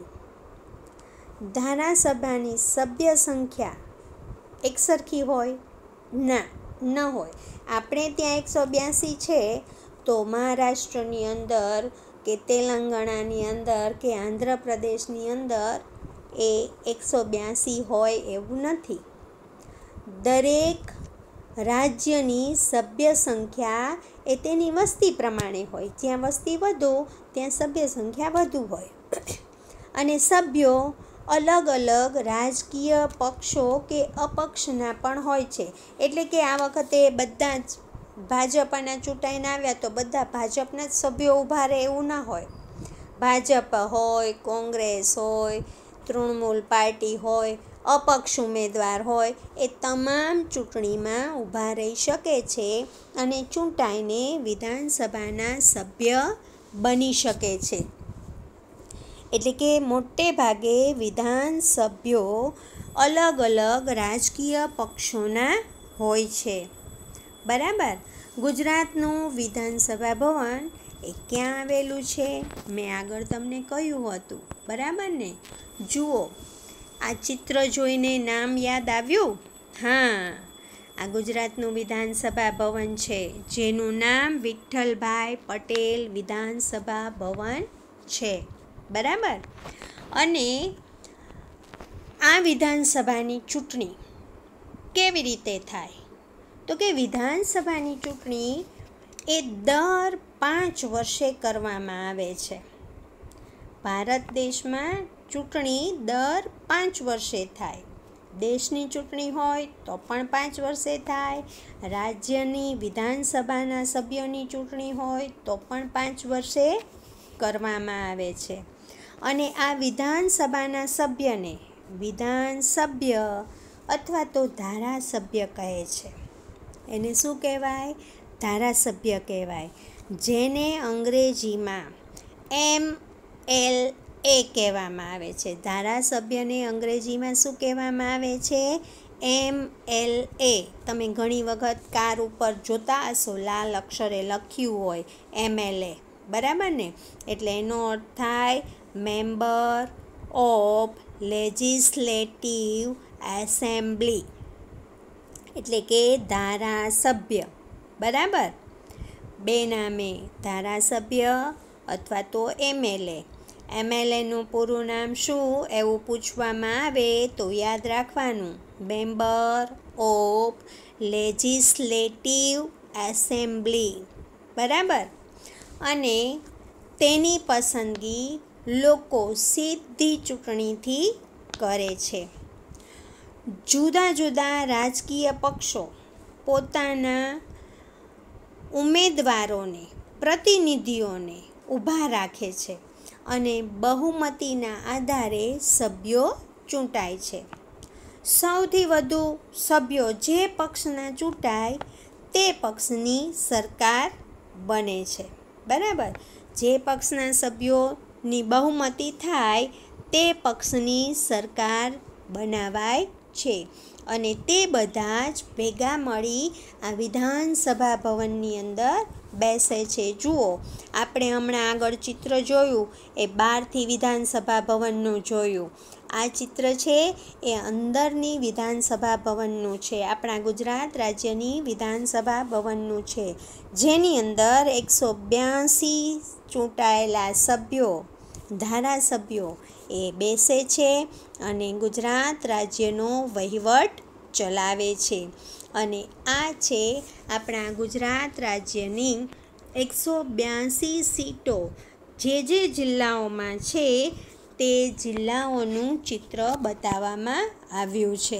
ધારાસભાની સભ્ય સંખ્યા એકસરખી હોય? ના, ન હોય. આપણે ત્યાં 182 છે તો મહારાષ્ટ્રની અંદર કે તેલંગાણાની અંદર કે આંધ્રપ્રદેશની અંદર એ 182 હોય એવું નથી. દરેક રાજ્યની સભ્ય સંખ્યા એ તેની વસ્તી પ્રમાણે હોય. જ્યાં વસ્તી વધુ ત્યાં સભ્ય સંખ્યા વધુ હોય. અને સભ્યો અલગ અલગ રાજકીય પક્ષો કે અપક્ષના પણ હોય છે. એટલે કે આ વખતે બધા જ ભાજપના ચૂંટાઈને આવ્યા તો બધા ભાજપના જ સભ્યો ઊભા રહે એવું ના હોય. ભાજપ હોય, કોંગ્રેસ હોય, તૃણમૂલ પાર્ટી હોય, અપક્ષ ઉમેદવાર હોય, એ તમામ ચૂંટણીમાં ઊભા રહી શકે છે અને ચૂંટાઈને વિધાનસભાના સભ્ય બની શકે છે. એટલે કે મોટે ભાગે વિધાનસભ્યો અલગ અલગ રાજકીય પક્ષોના હોય છે. બરાબર. ગુજરાતનું વિધાનસભા ભવન એ ક્યાં આવેલું છે? મેં આગળ તમને કહ્યું હતું. બરાબર ને? જુઓ, આ ચિત્ર જોઈને નામ યાદ આવ્યું? હા, આ ગુજરાતનું વિધાનસભા ભવન છે જેનું નામ વિઠ્ઠલભાઈ પટેલ વિધાનસભા ભવન છે. બરાબર. અને આ વિધાનસભાની ચૂંટણી કેવી રીતે થાય? તો કે વિધાનસભાની ચૂંટણી એ દર 5 વર્ષે કરવામાં આવે છે. ભારત દેશમાં ચૂંટણી દર 5 વર્ષે થાય. દેશની ચૂંટણી હોય તો પણ 5 વર્ષે થાય. રાજ્યની વિધાનસભાના સભ્યોની ચૂંટણી હોય તો પણ 5 વર્ષે કરવામાં આવે છે. અને આ વિધાનસભાના સભ્યને વિધાનસભ્ય અથવા તો ધારાસભ્ય કહે છે. એને શું કહેવાય? ધારાસભ્ય કહેવાય. જેને અંગ્રેજીમાં MLA કહેવામાં આવે છે. ધારાસભ્યને અંગ્રેજીમાં શું કહેવામાં આવે છે? MLA. તમે ઘણી વખત કાર ઉપર જોતા હશો, લાલ અક્ષરે લખ્યું હોય MLA, બરાબર ને? એટલે એનો અર્થ થાય મેમ્બર ઓફ લેજિસ્લેટિવ એસેમ્બલી, એટલે કે ધારાસભ્ય, બરાબર? બે નામે ધારાસભ્ય અથવા તો MLA. MLAનું પૂરું નામ શું એવું પૂછવામાં આવે તો યાદ રાખવાનું, મેમ્બર ઓફ લેજિસ્લેટિવ એસેમ્બલી, બરાબર? અને તેની પસંદગી લોકો સીધી ચૂંટણીથી કરે છે. જુદા જુદા રાજકીય પક્ષો પોતાના ઉમેદવારોને, પ્રતિનિધિઓને ઊભા રાખે છે અને બહુમતીના આધારે સભ્યો ચૂંટાય છે. સૌથી વધુ સભ્યો જે પક્ષના ચૂંટાય તે પક્ષની સરકાર બને છે, બરાબર? જે પક્ષના સભ્યોની બહુમતી થાય તે પક્ષની સરકાર બનાવાય છે અને તે બધા જ ભેગા મળી આ વિધાનસભા ભવનની અંદર બેસે છે. જુઓ, આપણે હમણાં આગળ ચિત્ર જોયું એ બહારથી વિધાનસભા ભવનનું જોયું. આ ચિત્ર છે એ અંદરની વિધાનસભા ભવનનું છે, આપણા ગુજરાત રાજ્યની વિધાનસભા ભવનનું છે, જેની અંદર 182 ચૂંટાયેલા સભ્યો, ધારાસભ્યો એ બેસે છે અને ગુજરાત રાજ્યનો વહીવટ ચલાવે છે. અને આ છે આપણા ગુજરાત રાજ્યની 182 સીટો. જે જિલ્લાઓમાં છે તે જિલ્લાઓનું ચિત્ર બતાવવામાં આવ્યું છે.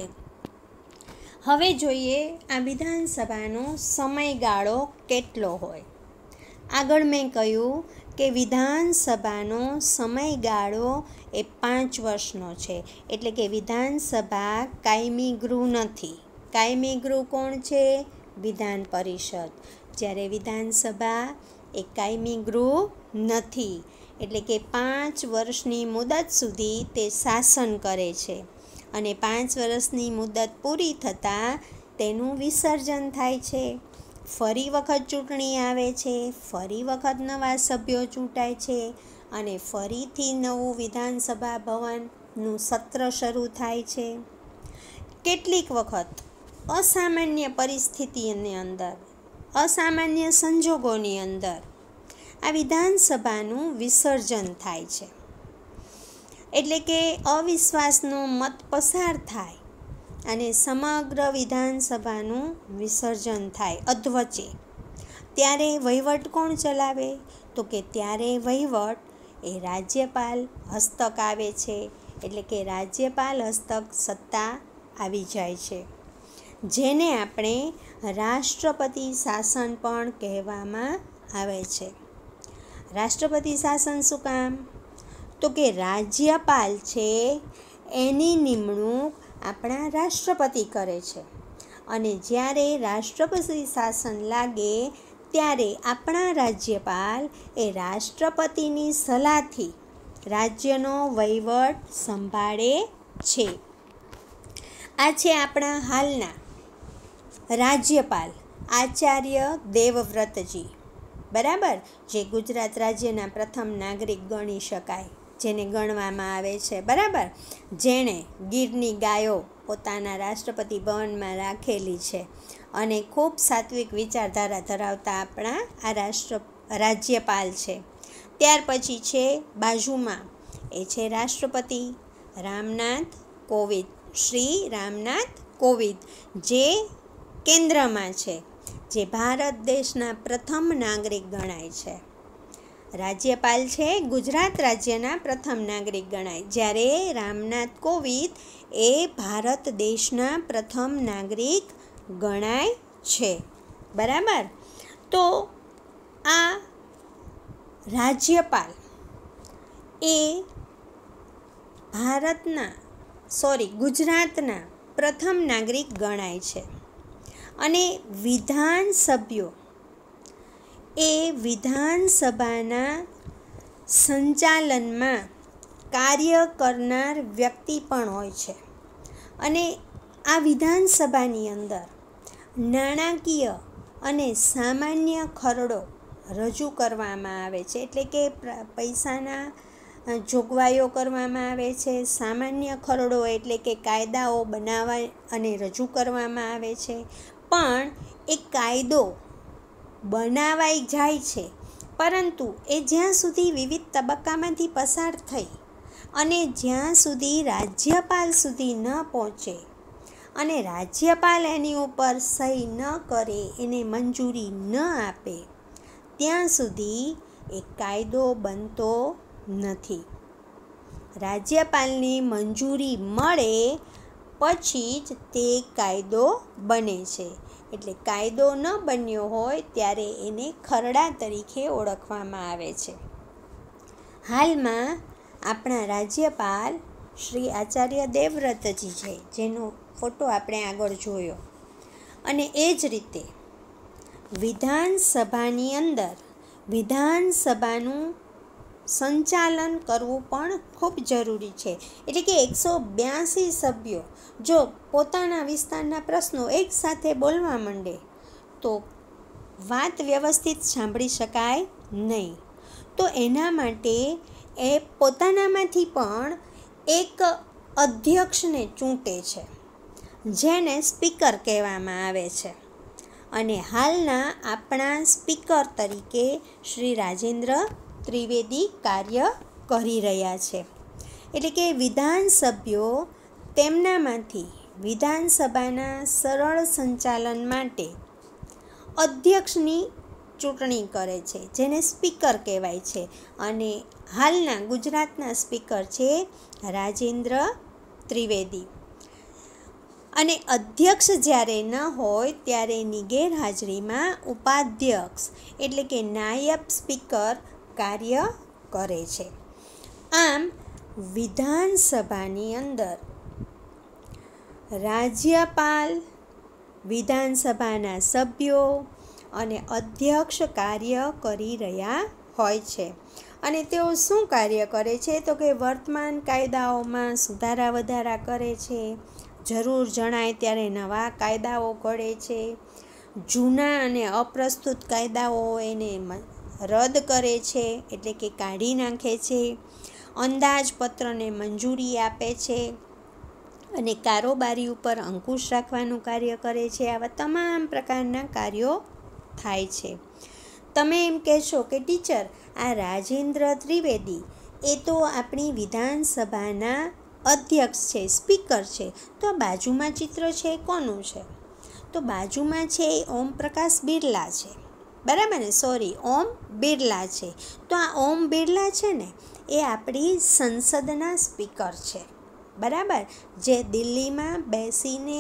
હવે જોઈએ આ વિધાનસભાનો સમયગાળો કેટલો હોય. આગળ મેં કહ્યું કે વિધાનસભાનો સમયગાળો એ 5 વર્ષનો છે, એટલે કે વિધાનસભા કાયમી ગૃહ નથી. કાયમી ગૃહ કોણ છે? વિધાન પરિષદ. જ્યારે વિધાનસભા એ કાયમી ગૃહ નથી, એટલે કે 5 વર્ષની મુદત સુધી તે શાસન કરે છે અને 5 વર્ષની મુદત પૂરી થતાં તેનું વિસર્જન થાય છે. ફરી વખત ચૂંટણી આવે છે, ફરી વખત નવા સભ્યો ચૂંટાય છે અને ફરીથી નવું વિધાનસભા ભવનનું સત્ર શરૂ થાય છે. કેટલીક વખત અસામાન્ય પરિસ્થિતિની અંદર, અસામાન્ય સંજોગોની અંદર આ વિધાનસભાનું વિસર્જન થાય છે, એટલે કે અવિશ્વાસનો મત પસાર થાય અને સમગ્ર વિધાનસભાનું વિસર્જન થાય અધવચ્ચે. ત્યારે વહીવટ કોણ ચલાવે? તો કે ત્યારે વહીવટ એ રાજ્યપાલ હસ્તક આવે છે, એટલે કે રાજ્યપાલ હસ્તક સત્તા આવી જાય છે, જેને આપણે રાષ્ટ્રપતિ શાસન પણ કહેવામાં આવે છે. રાષ્ટ્રપતિ શાસન શું કામ? તો કે રાજ્યપાલ છે એની નિમણૂક આપણા રાષ્ટ્રપતિ કરે છે અને જ્યારે રાષ્ટ્રપતિ શાસન લાગે ત્યારે આપણા રાજ્યપાલ એ રાષ્ટ્રપતિની સલાહથી રાજ્યનો વહીવટ સંભાળે છે. આ છે આપણા હાલના રાજ્યપાલ આચાર્ય દેવવ્રતજી, બરાબર? જે ગુજરાત રાજ્યના પ્રથમ નાગરિક ગણી શકાય, જેને ગણવામાં આવે છે, બરાબર? જેણે ગીરની ગાયો પોતાના રાષ્ટ્રપતિ ભવનમાં રાખેલી છે અને ખૂબ સાત્વિક વિચારધારા ધરાવતા આપણા આ રાજ્યપાલ છે. ત્યાર પછી છે બાજુમાં એ છે રાષ્ટ્રપતિ રામનાથ કોવિંદ, શ્રી રામનાથ કોવિંદ, જે કેન્દ્રમાં છે, જે ભારત દેશના પ્રથમ નાગરિક ગણાય છે. રાજ્યપાલ છે ગુજરાત રાજ્યના પ્રથમ નાગરિક ગણાય, જ્યારે રામનાથ કોવિંદ એ ભારત દેશના પ્રથમ નાગરિક ગણાય છે, બરાબર? તો આ રાજ્યપાલ એ ગુજરાતના પ્રથમ નાગરિક ગણાય છે. અને વિધાનસભ્યો એ વિધાનસભાના સંચાલનમાં કાર્ય કરનાર વ્યક્તિ પણ હોય છે. અને આ વિધાનસભાની અંદર નાણાકીય અને સામાન્ય ખરડો રજૂ કરવામાં આવે છે. એટલે કે પૈસાના જોગવાઈઓ કરવામાં આવે છે. સામાન્ય ખરડો એટલે કે કાયદાઓ બનાવવા અને રજૂ કરવામાં આવે છે. પણ એ કાયદો બનાવાઈ જાય છે, પરંતુ એ જ્યાં સુધી વિવિધ તબક્કામાંથી પસાર થઈ અને જ્યાં સુધી રાજ્યપાલ સુધી ન પહોંચે અને રાજ્યપાલ એની ઉપર સહી ન કરે, એને મંજૂરી ન આપે, ત્યાં સુધી એ કાયદો બનતો નથી. રાજ્યપાલની મંજૂરી મળે પછી જ તે કાયદો બને છે. એટલે કાયદો ન બન્યો હોય ત્યારે એને ખરડા તરીકે ઓળખવામાં આવે છે. હાલમાં આપણા રાજ્યપાલ શ્રી આચાર્ય દેવવ્રતજી છે, જેનો ફોટો આપણે આગળ જોયો. અને એ જ રીતે વિધાનસભાની અંદર વિધાનસભાનું સંચાલન કરવું પણ ખૂબ જરૂરી છે. એટલે કે 182 સભ્યો જો પોતાના વિસ્તારના પ્રશ્નો એકસાથે બોલવા માંડે તો વાત વ્યવસ્થિત સાંભળી શકાય નહીં. તો એના માટે એ પોતાનામાંથી પણ એક અધ્યક્ષને ચૂંટે છે, જેને સ્પીકર કહેવામાં આવે છે. અને હાલના આપણા સ્પીકર તરીકે શ્રી રાજેન્દ્ર ત્રિવેદી કાર્ય કરી રહ્યા છે. એટલે કે વિધાનસભ્યો તેમનામાંથી વિધાનસભાના સરળ સંચાલન માટે અધ્યક્ષની ચૂંટણી કરે છે, જેને સ્પીકર કહેવાય છે. અને હાલના ગુજરાતના સ્પીકર છે રાજેન્દ્ર ત્રિવેદી. અને અધ્યક્ષ જ્યારે ન હોય ત્યારે એની ગેરહાજરીમાં ઉપાધ્યક્ષ એટલે કે નાયબ સ્પીકર કાર્ય કરે છે. આમ વિધાનસભાની અંદર રાજ્યપાલ, વિધાનસભાના સભ્યો અને અધ્યક્ષ કાર્ય કરી રહ્યા હોય છે. અને તેઓ શું કાર્ય કરે છે? તો કે વર્તમાન કાયદાઓમાં સુધારા વધારા કરે છે, જરૂર જણાય ત્યારે નવા કાયદાઓ ઘડે છે, જૂના અને અપ્રસ્તુત કાયદાઓ એને રદ કરે છે, એટલે કે કાઢી નાખે છે, અંદાજપત્રને મંજૂરી આપે છે અને કારોબારી ઉપર અંકુશ રાખવાનું કાર્ય કરે છે. આવા તમામ પ્રકારના કાર્યો થાય છે. તમે એમ કહેશો કે ટીચર, આ રાજેન્દ્ર ત્રિવેદી એ તો આપણી વિધાનસભાના અધ્યક્ષ છે, સ્પીકર છે, તો આ બાજુમાં ચિત્ર છે કોનું છે? તો બાજુમાં છે એ ઓમ પ્રકાશ બિરલા છે, બરાબર ને? ઓમ બિરલા છે. તો આ ઓમ બિરલા છે ને એ આપણી સંસદના સ્પીકર છે, બરાબર, જે દિલ્હીમાં બેસીને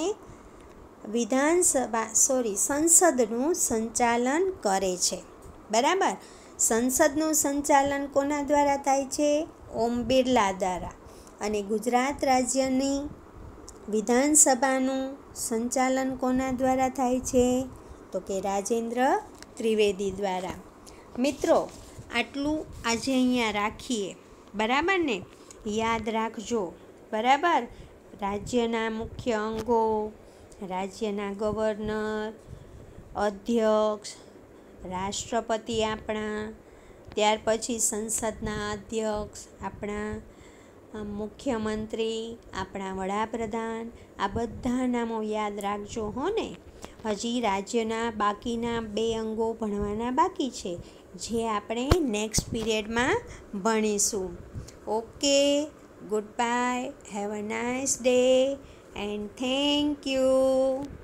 સંસદનું સંચાલન કરે છે, બરાબર. સંસદનું સંચાલન કોના દ્વારા થાય છે? ઓમ બિરલા દ્વારા. અને ગુજરાત રાજ્યની વિધાનસભાનું સંચાલન કોના દ્વારા થાય છે? તો કે રાજેન્દ્ર ત્રિવેદી દ્વારા. મિત્રો, આટલું આજે અહીંયા રાખીએ, બરાબર ને? યાદ રાખજો, બરાબર. રાજ્યના મુખ્ય અંગો, રાજ્યના ગવર્નર, અધ્યક્ષ, રાષ્ટ્રપતિ આપણા, ત્યાર પછી સંસદના અધ્યક્ષ આપણા, મુખ્યમંત્રી, આપણા વડાપ્રધાન, આ બધા નામો યાદ રાખજો હો ને. હજી રાજ્યના બાકીના 2 અંગો ભણવાના બાકી છે, જે આપણે નેક્સ્ટ પીરિયડમાં ભણીશું. Okay, goodbye, have a nice day and thank you.